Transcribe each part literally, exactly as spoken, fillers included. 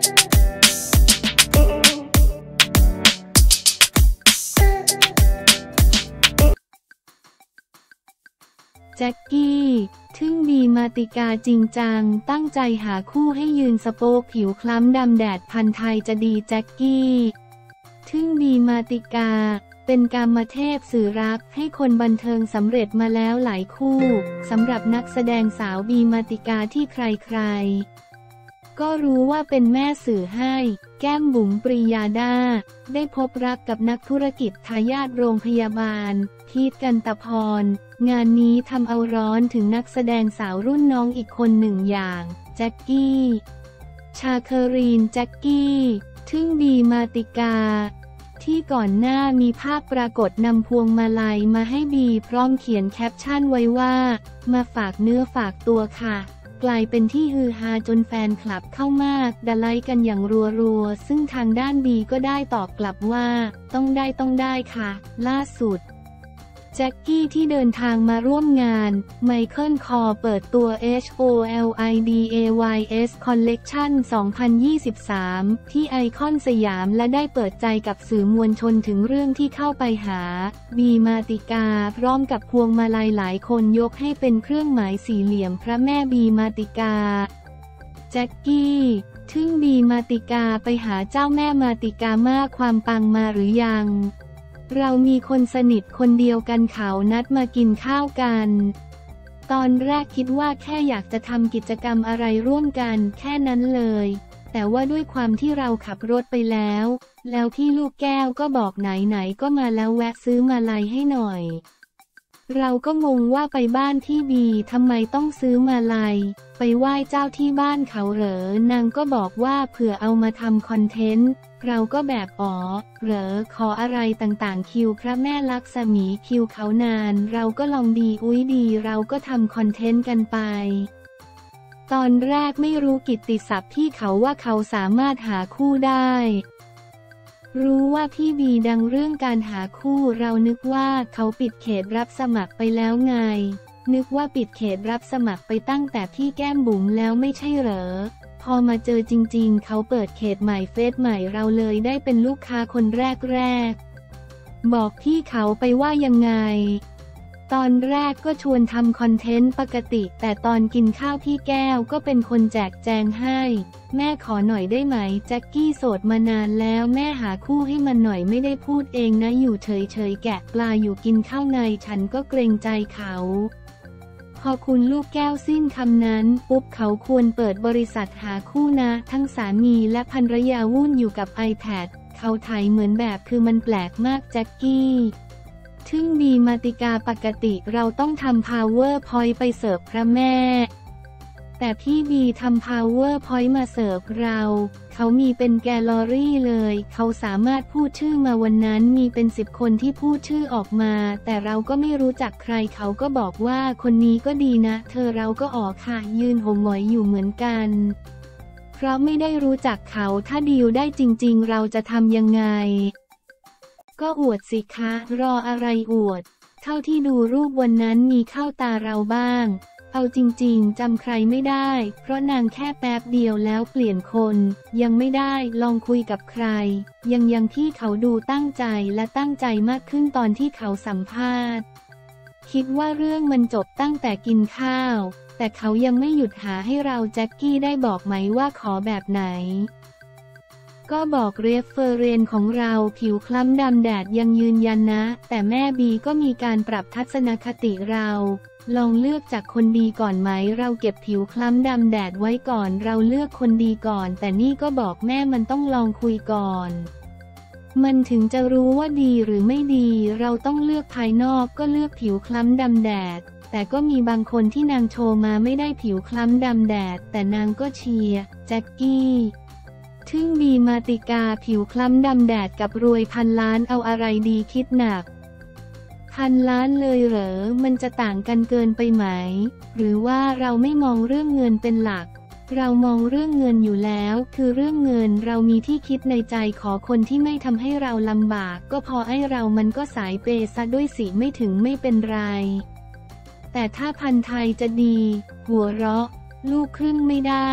แจ็คกี้ทึ่งบีมาติกาจริงจังตั้งใจหาคู่ให้ยืนสโป๊กผิวคล้ำดำแดดพันไทยจะดีแจ็คกี้ทึ่งบีมาติกาเป็นกามเทพสื่อรักให้คนบันเทิงสำเร็จมาแล้วหลายคู่สำหรับนักแสดงสาวบีมาติกาที่ใครๆก็รู้ว่าเป็นแม่สื่อให้แก้มบุ๋มปรียาดาได้พบรักกับนักธุรกิจทายาทโรงพยาบาลพีทกันตพรงานนี้ทำเอาร้อนถึงนักแสดงสาวรุ่นน้องอีกคนหนึ่งอย่างแจ็คกี้ชาเคอรีนแจ็คกี้ทึ่งบีมาติกาที่ก่อนหน้ามีภาพปรากฏนำพวงมาลัยมาให้บีพร้อมเขียนแคปชั่นไว้ว่ามาฝากเนื้อฝากตัวค่ะกลายเป็นที่ฮือฮาจนแฟนคลับเข้ามากดะไลค์กันอย่างรัวๆซึ่งทางด้านบีก็ได้ตอบกลับว่าต้องได้ต้องได้ค่ะล่าสุดแจ็คกี้ที่เดินทางมาร่วมงานไมเคิลคอร์เปิดตัว โฮ แอล ไอ ดี เอ วาย เอส Collection สองพันยี่สิบสาม ที่ไอคอนสยามและได้เปิดใจกับสื่อมวลชนถึงเรื่องที่เข้าไปหาบีมาติกาพร้อมกับพวงมาลัยหลายคนยกให้เป็นเครื่องหมายสี่เหลี่ยมพระแม่บีมาติกาแจ็คกี้ทึ่งบีมาติกาไปหาเจ้าแม่มาติกามากความปังมาหรือยังเรามีคนสนิทคนเดียวกันเขานัดมากินข้าวกันตอนแรกคิดว่าแค่อยากจะทำกิจกรรมอะไรร่วมกันแค่นั้นเลยแต่ว่าด้วยความที่เราขับรถไปแล้วแล้วพี่ลูกแก้วก็บอกไหนๆก็มาแล้วแวะซื้อมาลัยให้หน่อยเราก็งงว่าไปบ้านที่บีทำไมต้องซื้อมาลัยไปไหว้เจ้าที่บ้านเขาเหรอนางก็บอกว่าเผื่อเอามาทำคอนเทนต์เราก็แบบอ๋อเหรอขออะไรต่างๆคิวพระแม่ลักษมีคิวเขานานเราก็ลองดีอุ้ยดีเราก็ทำคอนเทนต์กันไปตอนแรกไม่รู้กิตติศัพท์ที่เขาว่าเขาสามารถหาคู่ได้รู้ว่าพี่บีดังเรื่องการหาคู่เรานึกว่าเขาปิดเขตรับสมัครไปแล้วไงนึกว่าปิดเขตรับสมัครไปตั้งแต่พี่แก้มบุ๋มแล้วไม่ใช่เหรอพอมาเจอจริงๆเขาเปิดเขตใหม่เฟซใหม่เราเลยได้เป็นลูกค้าคนแรกๆบอกพี่เขาไปว่ายังไงตอนแรกก็ชวนทำคอนเทนต์ปกติแต่ตอนกินข้าวพี่แก้วก็เป็นคนแจกแจงให้แม่ขอหน่อยได้ไหมแจ็คกี้โสดมานานแล้วแม่หาคู่ให้มันหน่อยไม่ได้พูดเองนะอยู่เฉยๆแกะปลาอยู่กินข้าวไงฉันก็เกรงใจเขาพอคุณลูกแก้วสิ้นคำนั้นปุ๊บเขาควรเปิดบริษัทหาคู่นะทั้งสามีและภรรยาวุ่นอยู่กับ ไอแพด เขาถ่ายเหมือนแบบคือมันแปลกมากแจ็คกี้ทึ่งบีมาติกาปกติเราต้องทำ power point ไปเสิร์ฟพระแม่แต่พี่บีทำ power point มาเสิร์ฟเราเขามีเป็นแกลเลอรี่เลยเขาสามารถพูดชื่อมาวันนั้นมีเป็นสิบคนที่พูดชื่อออกมาแต่เราก็ไม่รู้จักใครเขาก็บอกว่าคนนี้ก็ดีนะเธอเราก็ออกค่ะยืนหงหงอยอยู่เหมือนกันเพราะไม่ได้รู้จักเขาถ้าดีลได้จริงๆเราจะทำยังไงก็อวดสิคะรออะไรอวดเท่าที่ดูรูปวันนั้นมีเข้าตาเราบ้างเอาจริงๆจำใครไม่ได้เพราะนางแค่แป๊บเดียวแล้วเปลี่ยนคนยังไม่ได้ลองคุยกับใครยังยังที่เขาดูตั้งใจและตั้งใจมากขึ้นตอนที่เขาสัมภาษณ์คิดว่าเรื่องมันจบตั้งแต่กินข้าวแต่เขายังไม่หยุดหาให้เราแจ็คกี้ได้บอกไหมว่าขอแบบไหนก็บอกเรฟเฟอร์เรนของเราผิวคล้ำดำแดดยังยืนยันนะแต่แม่บีก็มีการปรับทัศนคติเราลองเลือกจากคนดีก่อนไหมเราเก็บผิวคล้ำดำแดดไว้ก่อนเราเลือกคนดีก่อนแต่นี่ก็บอกแม่มันต้องลองคุยก่อนมันถึงจะรู้ว่าดีหรือไม่ดีเราต้องเลือกภายนอกก็เลือกผิวคล้ำดำแดดแต่ก็มีบางคนที่นางโชว์มาไม่ได้ผิวคล้ำดำแดดแต่นางก็เชียร์แจ็คกี้ทึ่งบีมาติกาผิวคล้ำดำแดดกับรวยพันล้านเอาอะไรดีคิดหนักพันล้านเลยเหรอมันจะต่างกันเกินไปไหมหรือว่าเราไม่มองเรื่องเงินเป็นหลักเรามองเรื่องเงินอยู่แล้วคือเรื่องเงินเรามีที่คิดในใจขอคนที่ไม่ทำให้เราลำบากก็พอให้เรามันก็สายเปย์ซะด้วยสิไม่ถึงไม่เป็นไรแต่ถ้าพันไทยจะดีหัวเราะลูกครึ่งไม่ได้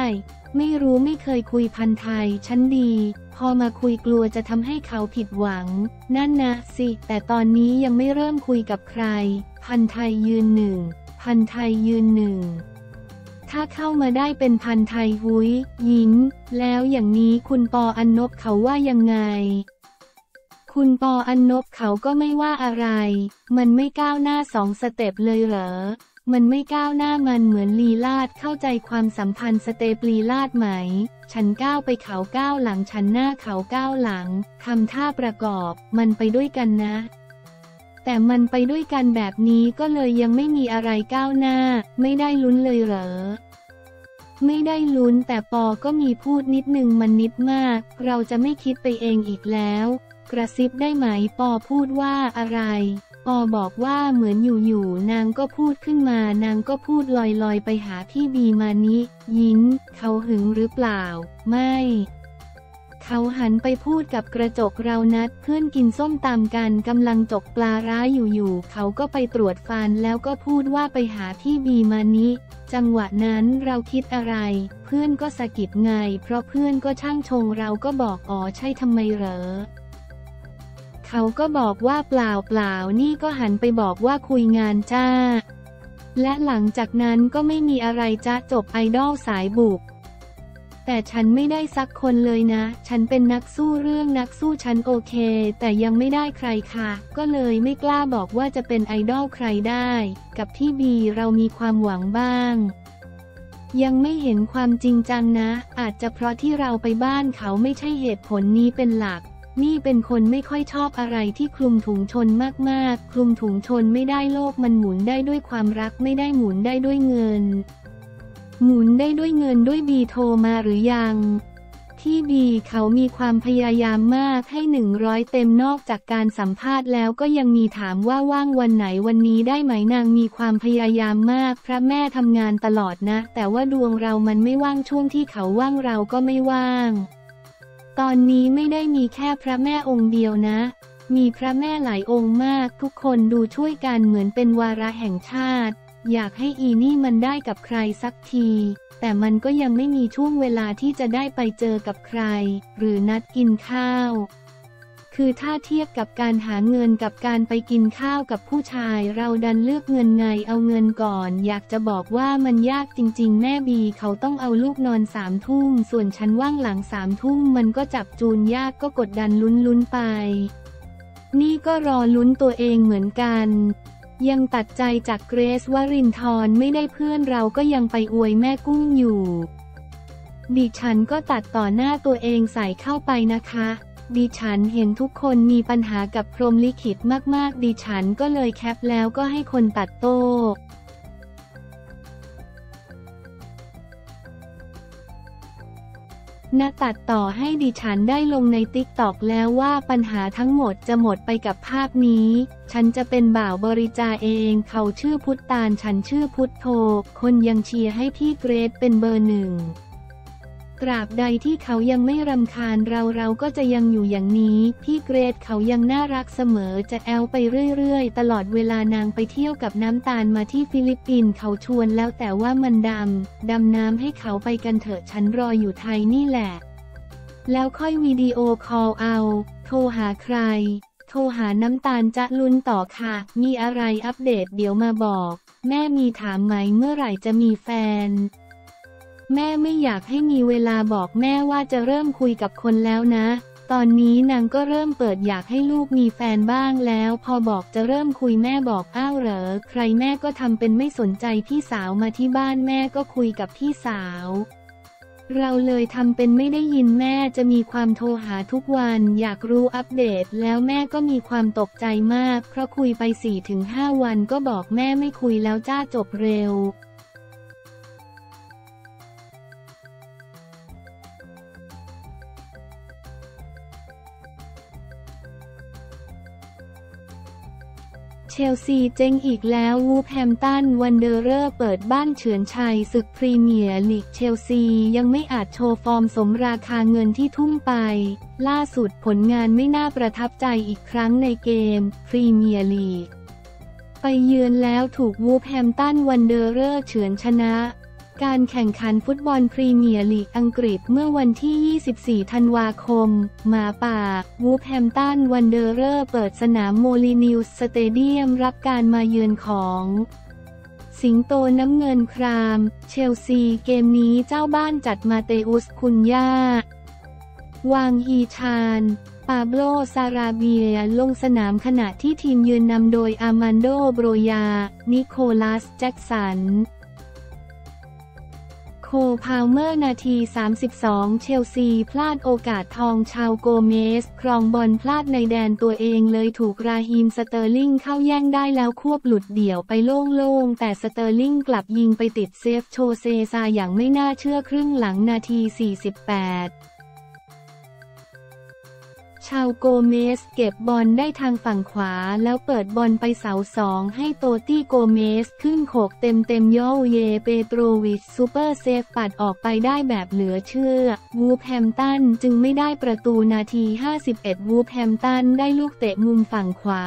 ไม่รู้ไม่เคยคุยพันไทยชั้นดีพอมาคุยกลัวจะทำให้เขาผิดหวังนั่นนะสิแต่ตอนนี้ยังไม่เริ่มคุยกับใครพันไทยยืนหนึ่งพันไทยยืนหนึ่งถ้าเข้ามาได้เป็นพันไทยหุยยิ้มแล้วอย่างนี้คุณปออันนบเขาว่ายังไงคุณปออันนบเขาก็ไม่ว่าอะไรมันไม่ก้าวหน้าสองสเต็ปเลยเหรอมันไม่ก้าวหน้ามันเหมือนลีลาดเข้าใจความสัมพันธ์สเตปลีลาดไหมฉันก้าวไปเขาก้าวหลังฉันหน้าเขาก้าวหลังทำท่าประกอบมันไปด้วยกันนะแต่มันไปด้วยกันแบบนี้ก็เลยยังไม่มีอะไรก้าวหน้าไม่ได้ลุ้นเลยเหรอไม่ได้ลุ้นแต่ปอก็มีพูดนิดนึงมันนิดมากเราจะไม่คิดไปเองอีกแล้วกระซิบได้ไหมปอพูดว่าอะไรปอบอกว่าเหมือนอยู่ๆนางก็พูดขึ้นมานางก็พูดลอยๆไปหาพี่บีมานิยิ้มเขาหึงหรือเปล่าไม่เขาหันไปพูดกับกระจกเรานัดเพื่อนกินส้มตำกันกำลังจกปลาร้าอยู่ๆเขาก็ไปตรวจฟันแล้วก็พูดว่าไปหาพี่บีมานิจังหวะนั้นเราคิดอะไรเพื่อนก็สะกิดไงเพราะเพื่อนก็ช่างชงเราก็บอกอ๋อใช่ทำไมเหรอเขาก็บอกว่าเปล่าเปล่านี่ก็หันไปบอกว่าคุยงานจ้าและหลังจากนั้นก็ไม่มีอะไรจ้าจบไอดอลสายบุกแต่ฉันไม่ได้สักคนเลยนะฉันเป็นนักสู้เรื่องนักสู้ฉันโอเคแต่ยังไม่ได้ใครค่ะก็เลยไม่กล้าบอกว่าจะเป็นไอดอลใครได้กับที่บีเรามีความหวังบ้างยังไม่เห็นความจริงจังนะอาจจะเพราะที่เราไปบ้านเขาไม่ใช่เหตุผลนี้เป็นหลักนี่เป็นคนไม่ค่อยชอบอะไรที่คลุมถุงชนมากๆคลุมถุงชนไม่ได้โลกมันหมุนได้ด้วยความรักไม่ได้หมุนได้ด้วยเงินหมุนได้ด้วยเงินด้วยบีโทรมาหรือยังที่บีเขามีความพยายามมากให้หนึ่งร้อยเต็มนอกจากการสัมภาษณ์แล้วก็ยังมีถามว่าว่างวันไหนวันนี้ได้ไหมนางมีความพยายามมากพระแม่ทำงานตลอดนะแต่ว่าดวงเรามันไม่ว่างช่วงที่เขาว่างเราก็ไม่ว่างตอนนี้ไม่ได้มีแค่พระแม่องค์เดียวนะมีพระแม่หลายองค์มากทุกคนดูช่วยกันเหมือนเป็นวาระแห่งชาติอยากให้อีนี่มันได้กับใครสักทีแต่มันก็ยังไม่มีช่วงเวลาที่จะได้ไปเจอกับใครหรือนัดกินข้าวคือถ้าเทียบกับการหาเงินกับการไปกินข้าวกับผู้ชายเราดันเลือกเงินไงเอาเงินก่อนอยากจะบอกว่ามันยากจริงๆแม่บีเขาต้องเอาลูกนอนสามทุ่มส่วนฉันว่างหลังสามทุ่มมันก็จับจูนยากก็กดดันลุ้นๆไปนี่ก็รอลุ้นตัวเองเหมือนกันยังตัดใจจากเกรซวรินทร์ไม่ได้เพื่อนเราก็ยังไปอวยแม่กุ้งอยู่ดิฉันก็ตัดต่อหน้าตัวเองใส่เข้าไปนะคะดิฉันเห็นทุกคนมีปัญหากับพรหมลิขิตมากๆดิฉันก็เลยแคปแล้วก็ให้คนตัดโต้ณตัดต่อให้ดิฉันได้ลงในติ๊กต็อกแล้วว่าปัญหาทั้งหมดจะหมดไปกับภาพนี้ฉันจะเป็นบ่าวบริจาเองเขาชื่อพุทธานฉันชื่อพุทโธคนยังเชียร์ให้พี่เกรซเป็นเบอร์หนึ่งตราบใดที่เขายังไม่รำคาญเราเราก็จะยังอยู่อย่างนี้พี่เกรซเขายังน่ารักเสมอจะแอลไปเรื่อยๆตลอดเวลานางไปเที่ยวกับน้ำตาลมาที่ฟิลิปปินส์เขาชวนแล้วแต่ว่ามันดำดำน้ำให้เขาไปกันเถอะฉันรออยู่ไทยนี่แหละแล้วค่อยวิดีโอคอลเอาโทรหาใครโทรหาน้ำตาลจะลุ้นต่อค่ะมีอะไรอัปเดตเดี๋ยวมาบอกแม่มีถามไหมเมื่อไหร่จะมีแฟนแม่ไม่อยากให้มีเวลาบอกแม่ว่าจะเริ่มคุยกับคนแล้วนะตอนนี้นางก็เริ่มเปิดอยากให้ลูกมีแฟนบ้างแล้วพอบอกจะเริ่มคุยแม่บอกอ้าวเหรอใครแม่ก็ทำเป็นไม่สนใจพี่สาวมาที่บ้านแม่ก็คุยกับพี่สาวเราเลยทำเป็นไม่ได้ยินแม่จะมีความโทรหาทุกวันอยากรู้อัปเดตแล้วแม่ก็มีความตกใจมากเพราะคุยไป สี่ถึงห้า วันก็บอกแม่ไม่คุยแล้วจ้าจบเร็วเชลซีเจ๊งอีกแล้ววูฟแฮมตันวันเดอเรอร์เปิดบ้านเฉือนชัยศึกพรีเมียร์ลีกเชลซียังไม่อาจโชว์ฟอร์มสมราคาเงินที่ทุ่มไปล่าสุดผลงานไม่น่าประทับใจอีกครั้งในเกมพรีเมียร์ลีกไปเยือนแล้วถูกวูฟแฮมตันวันเดอเรอร์เฉือนชนะการแข่งขันฟุตบอลพรีเมียร์ลีกอังกฤษเมื่อวันที่ ยี่สิบสี่ ธันวาคม หมาป่า วูฟแฮมป์ตัน วันเดอเรอร์เปิดสนามโมลินิวส์สเตเดียมรับการมาเยือนของ สิงโตน้ำเงินคราม เชลซี เกมนี้เจ้าบ้านจัดมาเตอุส คุนย่าวางฮีชาน ปาโบล ซาราเบียลงสนามขณะที่ทีมยืนนำโดยอาร์มันโด โบรยา นิโคลัส แจ็คสัน โคพาลเมอร์นาที สามสิบสอง เชลซีพลาดโอกาสทองชาวโกเมสครองบอลพลาดในแดนตัวเองเลยถูกราฮีมสเตอร์ลิงเข้าแย่งได้แล้วควบหลุดเดี่ยวไปโล่งๆแต่สเตอร์ลิงกลับยิงไปติดเซฟโชเซซาอย่างไม่น่าเชื่อครึ่งหลังนาที สี่สิบแปด ชาวโกเมสเก็บบอลได้ทางฝั่งขวาแล้วเปิดบอลไปเสาสองให้โตตี้โกเมสขึ้นโขกเต็มเต็มโยเยเปโตรวิชซูเปอร์เซฟปัดออกไปได้แบบเหลือเชื่อวูฟแฮมป์ตันจึงไม่ได้ประตูนาที ห้าสิบเอ็ด วูฟแฮมป์ตันได้ลูกเตะมุมฝั่งขวา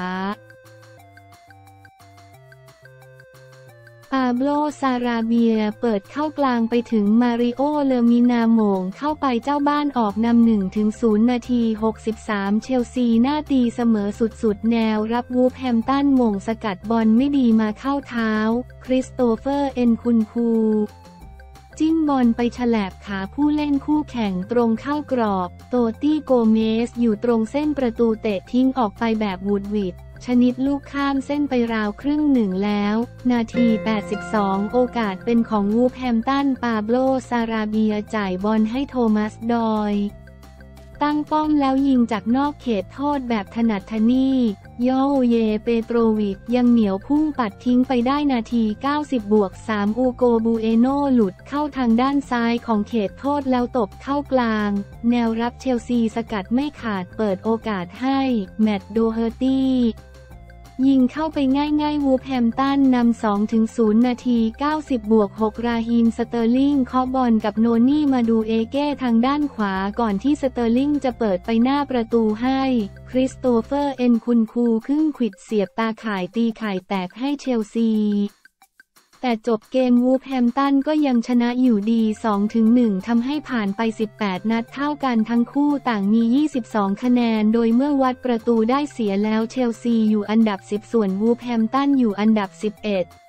ปาโบล ซาราเบียเปิดเข้ากลางไปถึงมาริโอ เลอมินาโหม่งเข้าไปเจ้าบ้านออกนำ หนึ่งถึงศูนย์ นาที หกสิบสาม เชลซีหน้าตีเสมอสุดๆแนวรับวูฟแฮมป์ตันโหม่งสกัดบอลไม่ดีมาเข้าเท้า คริสโตเฟอร์ เอ็นคุนคูจิ้มบอลไปฉลบขาผู้เล่นคู่แข่งตรงเข้ากรอบโตตี้โกเมสอยู่ตรงเส้นประตูเตะทิ้งออกไปแบบวูดวิดชนิดลูกข้ามเส้นไปราวครึ่งหนึ่งแล้วนาที แปดสิบสอง โอกาสเป็นของวูฟแฮมป์ตันปาโบล ซาราเบียจ่ายบอลให้โทมัส ดอยตั้งป้อมแล้วยิงจากนอกเขตโทษแบบถนัดทนี่โยเยเปโตรวิชยังเหนียวพุ่งปัดทิ้งไปได้นาที เก้าสิบ บวก สาม อูโกบูเอโนหลุดเข้าทางด้านซ้ายของเขตโทษแล้วตบเข้ากลางแนวรับเชลซีสกัดไม่ขาดเปิดโอกาสให้แมตต์ โดเฮอร์ตี้ยิงเข้าไปง่ายๆวูฟแฮมป์ตันนำ สองถึงศูนย์ นาที เก้าสิบ บวก หก ราฮีมสเตอร์ลิงเคาะบอลกับโนนี่มาดูเอเก้ทางด้านขวาก่อนที่สเตอร์ลิงจะเปิดไปหน้าประตูให้คริสโตเฟอร์ เอ็นคุนคูครึ่งขวิดเสียบตาข่ายตีข่ายแตกให้เชลซีแต่จบเกมวูฟแฮมป์ตันก็ยังชนะอยู่ดี สองถึงหนึ่ง ทำให้ผ่านไป สิบแปด นัดเท่ากันทั้งคู่ต่างมี ยี่สิบสอง คะแนนโดยเมื่อวัดประตูได้เสียแล้วเชลซีอยู่อันดับ สิบ ส่วนวูฟแฮมป์ตันอยู่อันดับ สิบเอ็ด